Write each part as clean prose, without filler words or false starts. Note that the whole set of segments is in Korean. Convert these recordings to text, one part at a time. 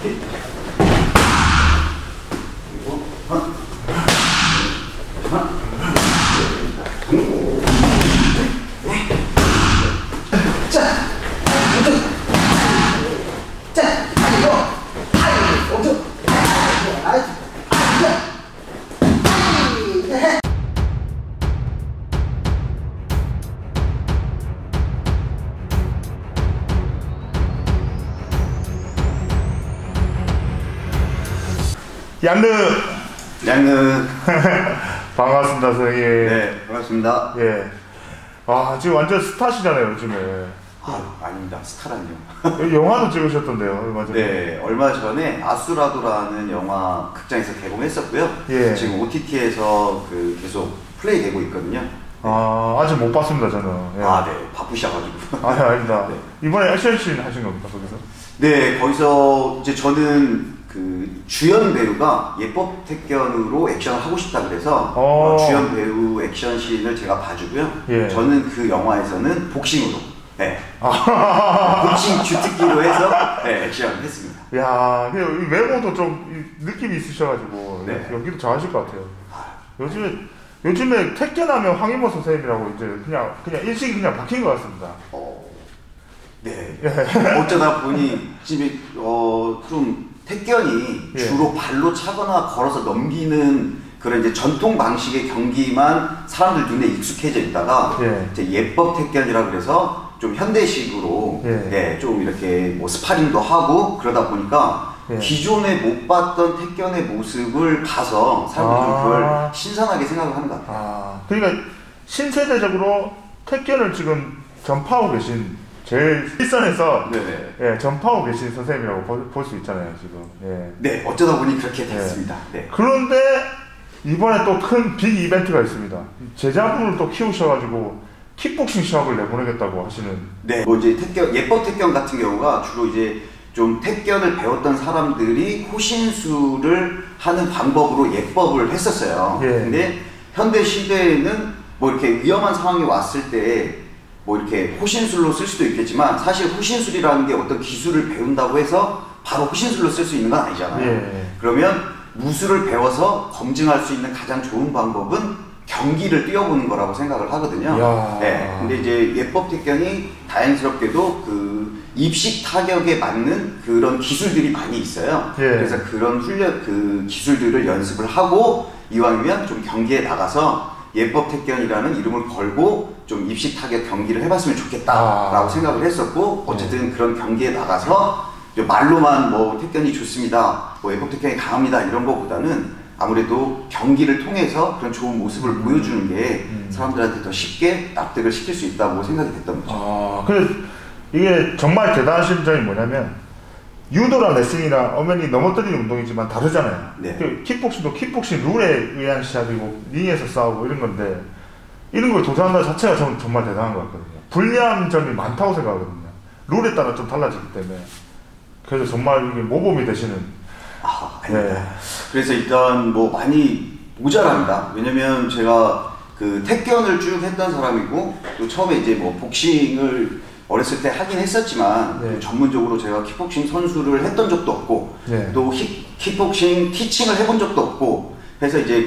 양느 반갑습니다, 선생님. 네, 반갑습니다. 예. 아, 지금 완전 스타시잖아요, 요즘에. 아닙니다. 스타라뇨. 영화도 찍으셨던데요, 얼마 전에. 네, 얼마 전에 아수라도라는 영화 극장에서 개봉했었고요. 예. 지금 OTT에서 계속 플레이되고 있거든요. 아, 아직 못 봤습니다, 저는. 예. 네, 바쁘셔가지고. 아닙니다. 네. 이번에 액션씬 하신 겁니까, 거기서? 네, 거기서 이제 저는 주연 배우가 예법 택견으로 액션을 하고 싶다 그래서 주연 배우 액션씬을 제가 봐주고요. 예. 저는 그 영화에서는 복싱으로, 네. 복싱 주특기로 해서 네, 액션을 했습니다. 야, 외모도 좀 느낌이 있으셔가지고 네. 연기도 잘하실 것 같아요. 요즘에 택견하면 황인모 선생님이라고 이제 그냥 일식이 그냥 바뀐 것 같습니다. 네. 어쩌다 보니 지금 좀 택견이 주로 발로 차거나 걸어서 넘기는 그런 이제 전통 방식의 경기만 사람들 눈에 익숙해져 있다가 이제 예법 택견이라 그래서 좀 현대식으로 좀 이렇게 뭐 스파링도 하고 그러다 보니까 기존에 못 봤던 택견의 모습을 봐서 사람들이 좀 그걸 신선하게 생각을 하는 것 같아요. 그러니까 신세대적으로 택견을 지금 전파하고 계신 제일 일선에서 전파하고 계신 선생님이라고 볼 수 있잖아요, 지금. 네, 어쩌다 보니 그렇게 됐습니다. 네. 그런데 이번에 또 큰 빅 이벤트가 있습니다. 제자분을 또 키우셔가지고 킥복싱 시합을 내보내겠다고 하시는. 네, 뭐 이제 예법 택견 같은 경우가 주로 이제 좀 택견을 배웠던 사람들이 호신술을 하는 방법으로 예법을 했었어요. 근데 현대 시대에는 뭐 이렇게 위험한 상황이 왔을 때 뭐 이렇게 호신술로 쓸 수도 있겠지만 사실 호신술이라는 게 어떤 기술을 배운다고 해서 바로 호신술로 쓸 수 있는 건 아니잖아요. 그러면 무술을 배워서 검증할 수 있는 가장 좋은 방법은 경기를 뛰어보는 거라고 생각을 하거든요. 네. 근데 이제 예법 택견이 다행스럽게도 입식 타격에 맞는 그런 기술들이 많이 있어요. 그래서 그런 기술들을 연습을 하고 이왕이면 좀 경기에 나가서 예법 택견이라는 이름을 걸고 좀 입식 타격 경기를 해봤으면 좋겠다라고 생각을 했었고 어쨌든 그런 경기에 나가서 말로만 뭐 택견이 좋습니다, 뭐 예법 택견이 강합니다 이런 것보다는 아무래도 경기를 통해서 그런 좋은 모습을 보여주는 게 사람들한테 더 쉽게 납득을 시킬 수 있다고 생각이 됐던 거죠. 근데 이게 정말 대단하신 점이 뭐냐면 유도랑 레슬링이랑 엄연히 넘어뜨리는 운동이지만 다르잖아요. 킥복싱도 킥복싱 룰에 의한 시합이고 링에서 싸우고 이런 건데 이런 걸 도전한다는 자체가 저는 정말 대단한 것 같거든요. 불리한 점이 많다고 생각하거든요. 룰에 따라 좀 달라지기 때문에. 그래서 정말 이게 모범이 되시는. 아닙니다. 그래서 일단 뭐 많이 모자랍니다. 왜냐면 제가 택견을 쭉 했던 사람이고 또 처음에 이제 뭐 복싱을 어렸을 때 하긴 했었지만 전문적으로 제가 킥복싱 선수를 했던 적도 없고 또 킥복싱 티칭을 해본 적도 없고 해서 이제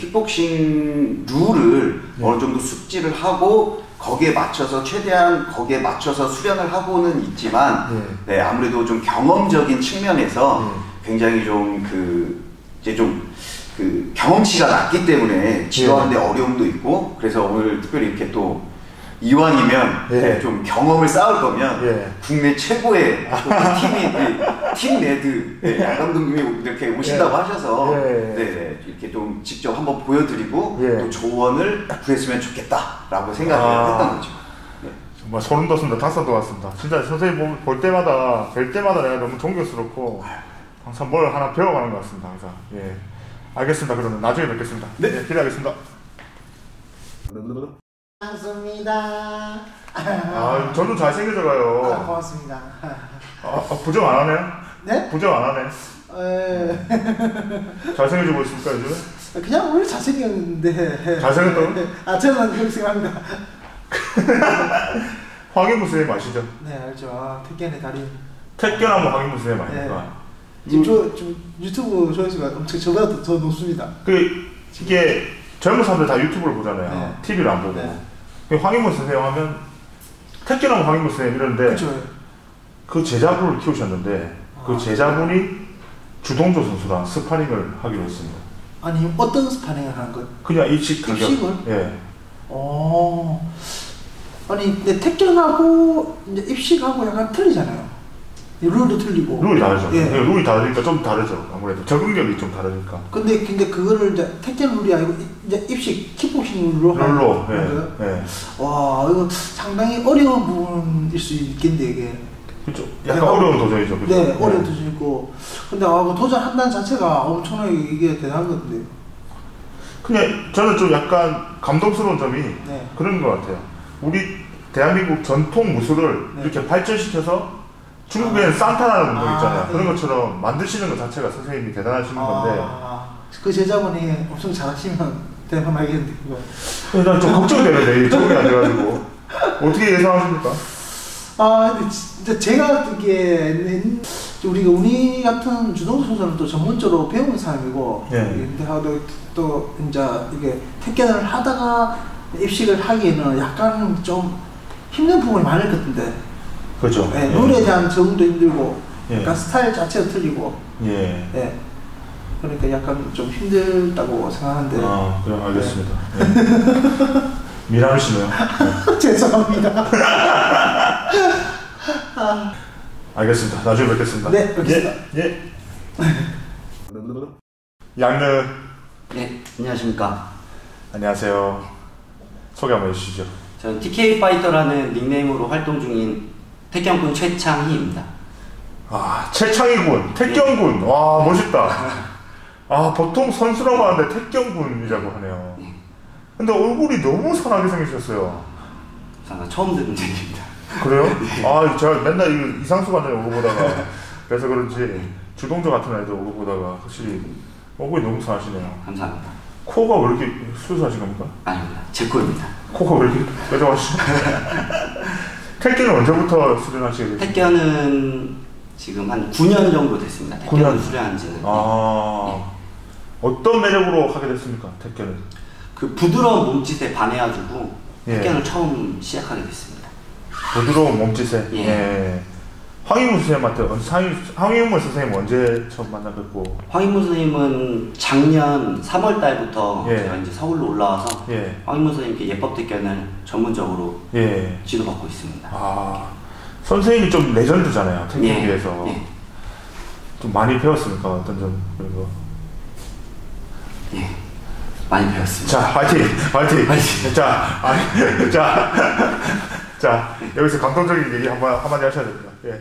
킥복싱 룰을 어느 정도 숙지를 하고 거기에 맞춰서 최대한 거기에 맞춰서 수련을 하고는 있지만 아무래도 좀 경험적인 측면에서 굉장히 좀 이제 좀 경험치가 낮기 때문에 지도하는 데 어려움도 있고 그래서 오늘 특별히 이렇게 또 이왕이면 좀 경험을 쌓을 거면 국내 최고의 팀 레드 양 감독님이 이렇게 오신다고 하셔서 이렇게 좀 직접 한번 보여드리고 또 조언을 구했으면 좋겠다라고 생각을 했던 거죠. 정말 소름 돋습니다. 닭살 돋았습니다. 진짜 선생님 볼 때마다 뵐 때마다 내가 너무 존경스럽고 항상 뭘 하나 배워가는 것 같습니다. 항상. 알겠습니다. 그러면 나중에 뵙겠습니다. 기대하겠습니다. 반갑습니다. 저도 잘생겨져가요. 고맙습니다. 부정 안 하네요? 네? 부정 안 하네. 잘생겨지고 있습니까, 요즘에? 그냥 원래 잘생겼는데. 잘생겼다고? 저는 그렇게 생각합니다. 황인무 선생님 아시죠? 네, 알죠. 택견의 달인. 택견하면 황인무 선생님 아닙니까? 지금 유튜브 조회수가 엄청 저보다 더 높습니다. 이게 젊은 사람들 다 유튜브를 보잖아요. 네. TV를 안 보고. 네. 황인무 선생님 하면 택견하고 황인무 선생님 이러는데 그쵸. 그 제자분을 키우셨는데 그 제자분이 주동조 선수랑 스파링을 하기로 했습니다. 아니 어떤 스파링을 하는 거예요? 그냥 입식을? 예. 아니 근데 택견하고 이제 입식하고 약간 틀리잖아요. 룰도 틀리고. 룰이 다르죠. 예. 룰이 다르니까 좀 다르죠. 아무래도 적응력이 좀 다르니까. 근데 그거를 이제 택견 룰이 아니고 이제 입식 킥복싱 룰로 하는 거예요. 예. 와 이거 상당히 어려운 부분일 수 있겠는데 이게. 그렇죠. 약간 어려운 도전이죠. 그렇죠? 네, 어려운 도전이고. 근데 그 도전한다는 자체가 엄청나게 이게 대단한 건데. 그냥 저는 좀 약간 감동스러운 점이 네. 그런 것 같아요. 우리 대한민국 전통 무술을 네. 이렇게 발전시켜서 중국에는 산타라는 운동 있잖아요. 네. 그런 것처럼 만드시는 것 자체가 선생님이 대단하신 건데. 그 제자분이 엄청 잘하시면 대박 나겠는데 그거. 난 좀 걱정되는데 적응이 안 돼가지고 어떻게 예상하십니까? 근데 진짜 제가 듣기에는 우리 같은 주동 선수는 또 전문적으로 배우는 사람이고, 네. 근데 또 이제 이게 택견을 하다가 입식을 하기에는 약간 좀 힘든 부분이 많을 것 같은데. 그렇죠. 네, 룰에 대한 적응도 힘들고, 예. 약간 스타일 자체가 틀리고. 예. 네. 그러니까 약간 좀 힘들다고 생각하는데. 그럼 알겠습니다. 네. 미남이시네요. 네. 죄송합니다. 알겠습니다. 나중에 뵙겠습니다. 네, 뵙겠습니다. 예. 양느. 네, 안녕하십니까. 안녕하세요. 소개 한번 해주시죠. 저는 TK 파이터라는 닉네임으로 활동 중인 택견군 최창희입니다. 최창희군, 택견군. 와, 멋있다. 보통 선수라고 하는데 택견군이라고 하네요. 근데 얼굴이 너무 선하게 생기셨어요. 처음 듣는 얘기입니다. 그래요? 제가 맨날 이상수 관장님 오고 보다가 그래서 그런지 주동조 같은 애들 오고 보다가 확실히 얼굴이 너무 선하시네요. 감사합니다. 코가 왜 이렇게 수술하신 겁니까? 아닙니다. 제 코입니다. 코가 왜 이렇게 뾰족하시죠? 택견은 언제부터 수련하시게 됐어요? 택견은 지금 한 9년 정도 됐습니다. 택견을 9년? 수련한 지는. 네. 어떤 매력으로 하게 됐습니까? 택견은? 그 부드러운 몸짓에 반해가지고 예. 택견을 처음 시작하게 됐습니다. 부드러운 몸짓에? 예. 황인무 선생님한테, 황인무 선생님 언제 처음 만나 뵙고? 황인무 선생님은 작년 3월 달부터 예. 제가 이제 서울로 올라와서 예. 황인무 선생님께 예법 택견을 전문적으로 예. 지도받고 있습니다. 선생님이 좀 레전드잖아요. 택견계에서. 예. 좀 많이 배웠습니까? 어떤 점 그런 거? 예. 많이 배웠습니다. 자, 화이팅! 화이팅! 자, 여기서 감동적인 얘기 한마디 하셔야 됩니다. 예.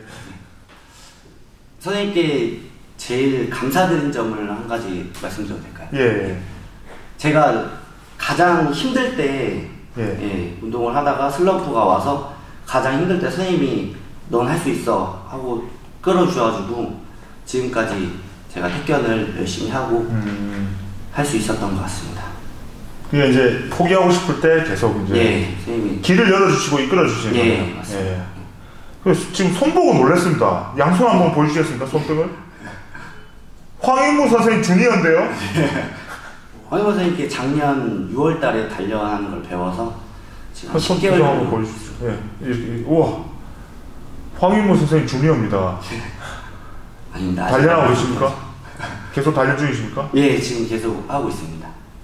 선생님께 제일 감사드린 점을 한 가지 말씀드려도 될까요? 예. 제가 가장 힘들 때 운동을 하다가 슬럼프가 와서 가장 힘들 때 선생님이 넌 할 수 있어 하고 끌어주셔가지고 지금까지 제가 택견을 열심히 하고 할 수 있었던 것 같습니다. 그게 이제 포기하고 싶을 때 계속 이제 선생님이 길을 열어주시고 이끌어주시는 거예요. 맞습니다. 그래서 지금 손 보고 놀랐습니다. 양손 한번 보여주시겠습니까? 손등을? 황인무 선생님 주니어인데요? 황인무 선생님께 작년 6월 달에 단련하는 걸 배워서 지금 손 10개월 한번 보여주시죠. 우와, 황인무 선생님 주니어입니다. 아닙니다. 단련하고 계십니까? 계속 단련 중이십니까? 예, 지금 계속 하고 있습니다.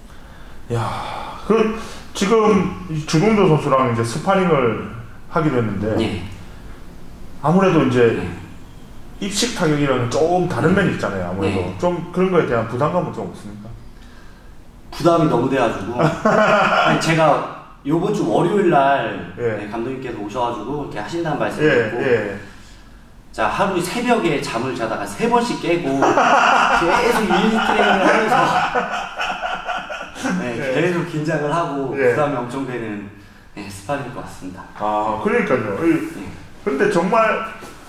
지금 주동조 선수랑 이제 스파링을 하기로 했는데 아무래도 이제 입식 타격이랑은 조금 다른 면이 있잖아요. 아무래도 좀 그런 거에 대한 부담감은 좀 없습니까? 부담이 너무 돼가지고 제가 요번 주 월요일 날 감독님께서 오셔가지고 이렇게 하신다는 말씀을 듣고 자, 하루 새벽에 잠을 자다가 3번씩 깨고 계속 유닛 트레이닝을 하면서 계속 긴장을 하고 부담이 엄청 되는 스파링일 것 같습니다. 그러니까요. 근데 정말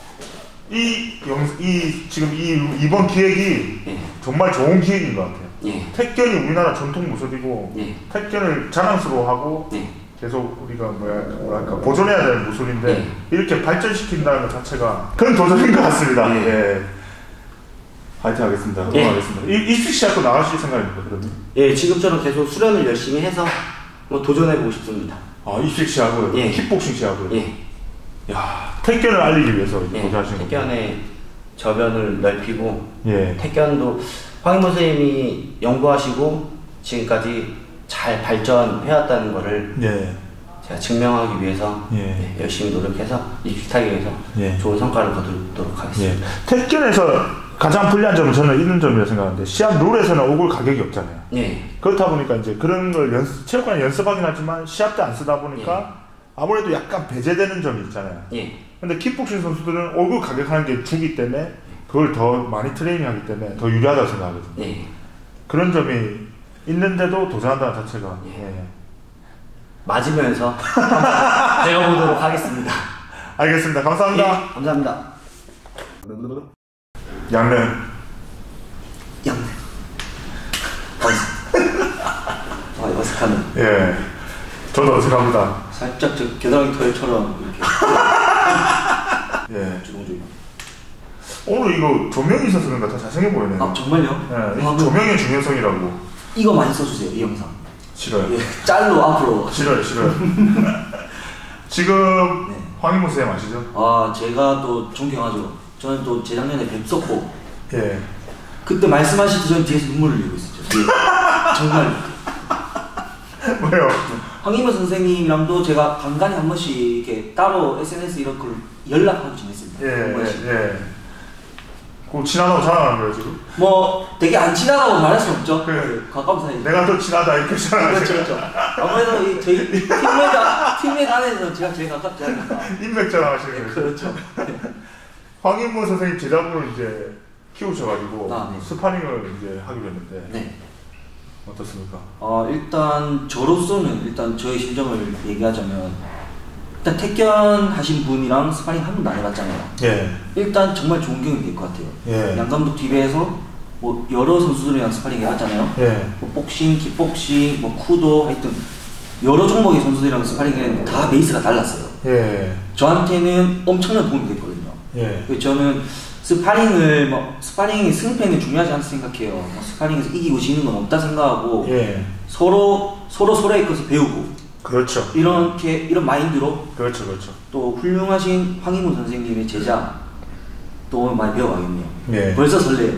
지금 이번 기획이 정말 좋은 기획인 것 같아요. 택견이 우리나라 전통 무술이고 택견을 자랑스러워하고 계속 우리가 뭐랄까 보존해야 되는 무술인데 이렇게 발전시킨다는 것 자체가 큰 도전인 것 같습니다. 파이팅 하겠습니다. 응원하겠습니다. 입식 시합도 나가실 생각입니까, 그러면? 예, 지금처럼 계속 수련을 열심히 해서 뭐 도전해보고 싶습니다. 아, 입식 시합을? 예. 킥복싱 시합을? 예. 야, 태권을 알리기 위해서 예, 도전하시는 거예요? 태권의 저변을 넓히고, 예. 태권도 황인모 선생님이 연구하시고 지금까지 잘 발전해왔다는 거를 예. 제가 증명하기 위해서 예. 열심히 노력해서 입식하기 위해서 예. 좋은 성과를 거두도록 하겠습니다. 예. 태권에서 가장 불리한 점은 저는 있는 점이라고 생각하는데 시합 룰에서는 오글 가격이 없잖아요. 예. 그렇다 보니까 이제 그런 걸 체육관에 연습하긴 하지만 시합 때 안 쓰다 보니까 아무래도 약간 배제되는 점이 있잖아요. 예. 근데 킥복싱 선수들은 오글 가격하는 게 주기 때문에 그걸 더 많이 트레이닝하기 때문에 더 유리하다고 생각하거든요. 예. 그런 점이 있는데도 도전한다는 자체가 예. 맞으면서 배워보도록 하겠습니다. 알겠습니다. 감사합니다. 예, 감사합니다. 양면. 양면. 어색하네. 예. 저도 어색합니다. 살짝 저 겨드랑이 털처럼 이렇게. 예. 주렁주렁. 오늘 이거 조명이 있어서 그런가 더 잘생겨 보이네요. 아 정말요? 예. 조명의 중요성이라고. 이거 많이 써주세요, 이 영상. 싫어요. 예, 짤로 앞으로. 싫어요. 지금 네. 황인모 선생님 아시죠? 아 제가 또 존경하죠. 저는 또 재작년에 뵙었고 예. 그때 말씀하실 때 저는 뒤에서 눈물을 흘리고 있었죠. 예. 정말. 왜요? 황인모 선생님이랑도 제가 간간히 한 번씩 이렇게 따로 SNS 이런 걸 연락하고 지냈습니다. 한 번씩. 예. 그 친하다고 자랑하는 거예요 지금? 뭐 되게 안 친하다고 말할 수 없죠. 그래. 가까운 사이. 내가 더 친하다 이렇게 자랑하는 그렇죠. 아무래도 이 저희 팀메 안에서 제가 제일 가깝지 않을까. 인맥 자랑하시는 거예요. 그렇죠. 황인모 선생님 제자분을 이제 키우셔가지고 네. 스파링을 이제 하기로 했는데 네. 어떻습니까? 일단 저로서는 일단 저의 심정을 얘기하자면 일단 태권 하신 분이랑 스파링 한 번도 안 해봤잖아요. 예. 일단 정말 좋은 경험이 될 것 같아요. 예. 양 감독 TV에서 뭐 여러 선수들이랑 스파링 해봤잖아요. 예. 뭐 복싱, 킥복싱, 뭐 쿠도 하여튼 여러 종목의 선수들이랑 스파링 했는데 다 베이스가 달랐어요. 예. 저한테는 엄청난 도움이 됐거든요. 예. 저는 스파링을 스파링이 승패는 중요하지 않다 생각해요. 스파링에서 이기고 지는 건 없다 생각하고 예. 서로에 것을 배우고 그렇죠. 이런 마인드로 그렇죠. 또 훌륭하신 황인모 선생님의 제자 또 많이 배워가겠네요. 예. 벌써 설레요.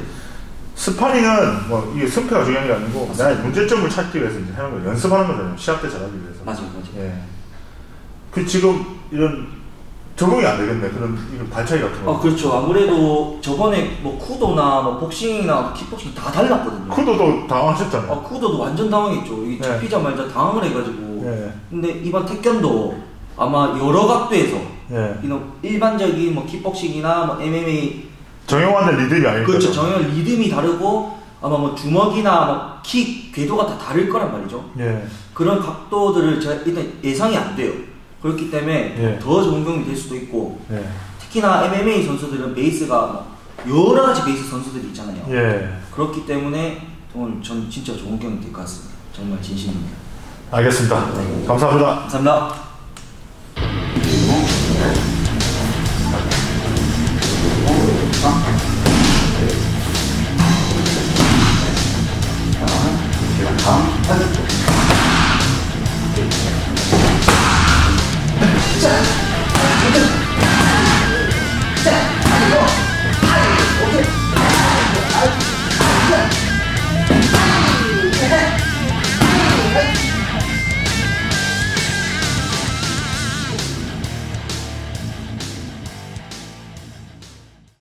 스파링은 뭐 이게 승패가 중요한 게 아니고 나의 문제점을 찾기 위해서 이제 하는 거 연습하는 거잖아요. 시합 때 잘하기 위해서. 맞아요. 예. 그 지금 이런 적응이 안 되겠네. 이런 발차기 같은 거. 그렇죠. 아무래도 저번에 뭐 쿠도나 뭐 복싱이나 킥복싱 다 달랐거든요. 쿠도도 당황하셨잖아요. 쿠도도 완전 당황했죠. 이게 잡히자마자 당황을 해가지고. 예. 근데 이번 태권도 아마 여러 각도에서 예. 일반적인 뭐 킥복싱이나 뭐 MMA 정형화된 리듬이 아닐까요? 그렇죠. 정형 리듬이 다르고 아마 뭐 주먹이나 뭐 킥 궤도가 다 다를 거란 말이죠. 예. 그런 각도들을 제가 일단 예상이 안 돼요. 그렇기 때문에 예. 더 좋은 경험이 될 수도 있고 예. 특히나 MMA 선수들은 베이스가 뭐 여러 가지 베이스 선수들이 있잖아요. 예. 그렇기 때문에 오늘 전 진짜 좋은 경험이 될 것 같습니다. 정말 진심입니다. 알겠습니다. 네. 감사합니다. 감사합니다.